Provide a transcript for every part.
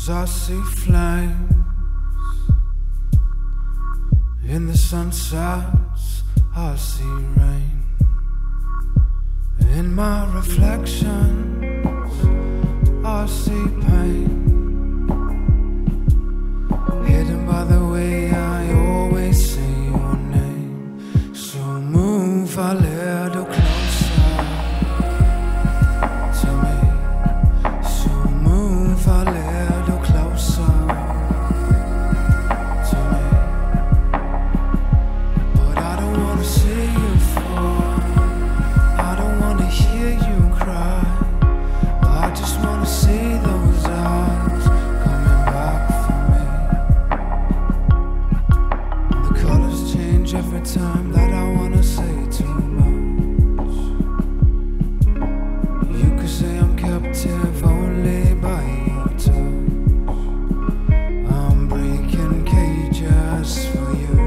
I see flames in the sunsets, I see rain in my reflections, I see pain hidden by the way I always say your name. So move a little closer to me. So move a little closer to me. But I don't wanna see you fall, I don't wanna hear you cry, I just wanna see those eyes coming back for me. The colors change every time that I wanna say too much. You could say I'm captive only by your touch. I'm breaking cages for you,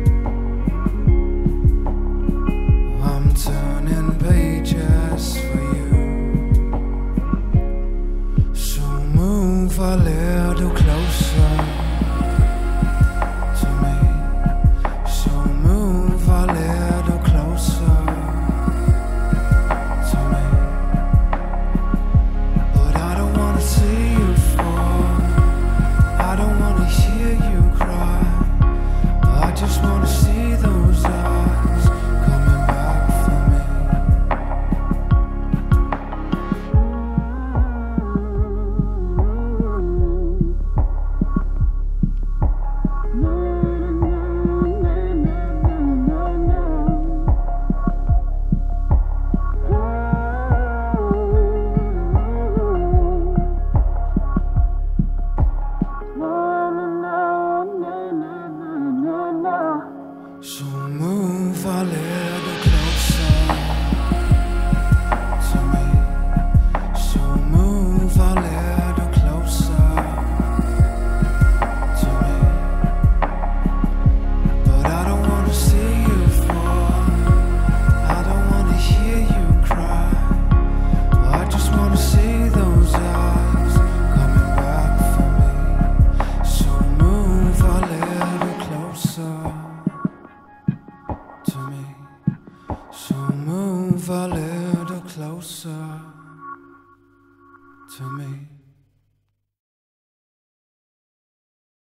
I'm turning pages for you. So move a little closer.